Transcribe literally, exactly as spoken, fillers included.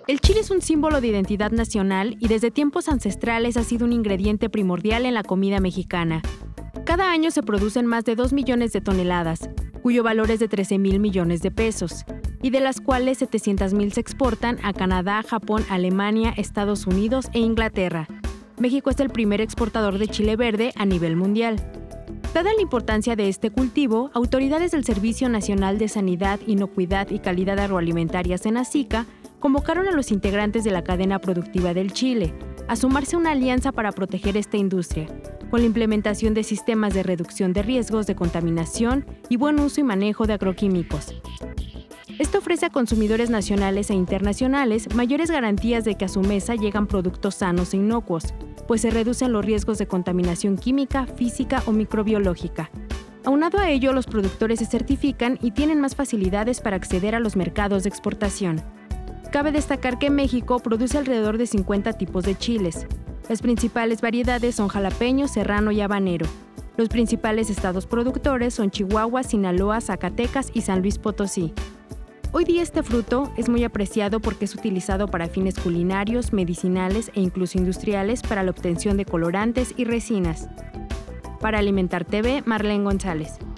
El chile es un símbolo de identidad nacional y desde tiempos ancestrales ha sido un ingrediente primordial en la comida mexicana. Cada año se producen más de dos millones de toneladas, cuyo valor es de trece mil millones de pesos, y de las cuales setecientas mil se exportan a Canadá, Japón, Alemania, Estados Unidos e Inglaterra. México es el primer exportador de chile verde a nivel mundial. Dada la importancia de este cultivo, autoridades del Servicio Nacional de Sanidad, Inocuidad y Calidad Agroalimentaria SENASICA convocaron a los integrantes de la cadena productiva del chile a sumarse a una alianza para proteger esta industria, con la implementación de sistemas de reducción de riesgos de contaminación y buen uso y manejo de agroquímicos. Esto ofrece a consumidores nacionales e internacionales mayores garantías de que a su mesa llegan productos sanos e inocuos, pues se reducen los riesgos de contaminación química, física o microbiológica. Aunado a ello, los productores se certifican y tienen más facilidades para acceder a los mercados de exportación. Cabe destacar que México produce alrededor de cincuenta tipos de chiles. Las principales variedades son jalapeño, serrano y habanero. Los principales estados productores son Chihuahua, Sinaloa, Zacatecas y San Luis Potosí. Hoy día este fruto es muy apreciado porque es utilizado para fines culinarios, medicinales e incluso industriales para la obtención de colorantes y resinas. Para Alimentar T V, Marlene González.